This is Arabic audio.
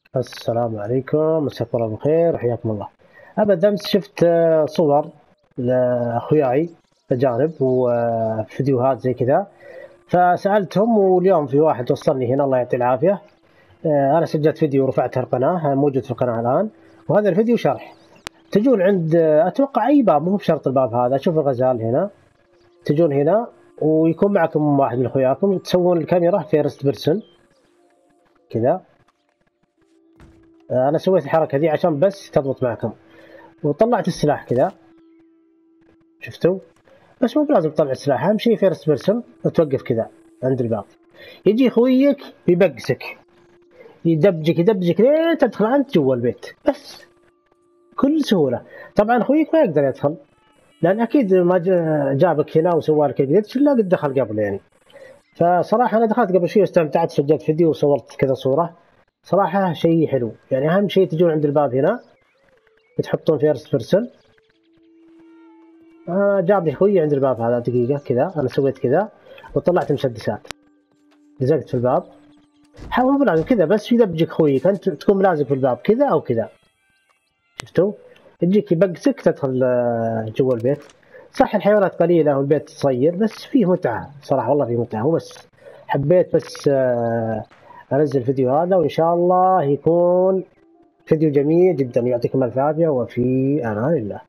السلام عليكم، مساكم الله بالخير وحياكم الله. أبد أمس شفت صور لأخوياي أجانب وفيديوهات زي كذا، فسألتهم واليوم في واحد وصلني هنا الله يعطيه العافية. أنا سجلت فيديو ورفعته القناة، موجود في القناة الآن، وهذا الفيديو شرح. تجون عند أتوقع أي باب، مو بشرط الباب هذا، شوف الغزال هنا، تجون هنا ويكون معكم واحد من أخوياكم، تسوون الكاميرا فيرست بيرسون كذا. أنا سويت الحركة دي عشان بس تضبط معكم، وطلعت السلاح كذا، شفتوا؟ بس مو بلازم تطلع السلاح، اهم شيء فيرست بيرسون، وتوقف كذا عند الباب. يجي خويك يبقسك، يدبجك لين تدخل انت جوا البيت، بس بكل سهوله. طبعا خويك ما يقدر يدخل، لان اكيد ما جابك هنا وسوى لك الجلتش الا قد دخل قبل يعني. فصراحه انا دخلت قبل شوي واستمتعت، سجلت فيديو وصورت كذا صوره. صراحه شيء حلو يعني. اهم شيء تجون عند الباب هنا تحطون فيرست بيرسون. جابني اخوي عند الباب هذا دقيقة كذا، أنا سويت كذا وطلعت مسدسات، لزقت في الباب. حاول مو لازم كذا، بس يدبجك خويك، أنت تكون ملازق في الباب كذا أو كذا، شفتوا؟ يجيك يبقسك تدخل جوا البيت. صح الحيوانات قليلة والبيت صغير، بس فيه متعة صراحة، والله فيه متعة. هو بس حبيت بس أنزل الفيديو هذا، وإن شاء الله يكون فيديو جميل جدا. يعطيكم الف عافية، وفي أمان الله.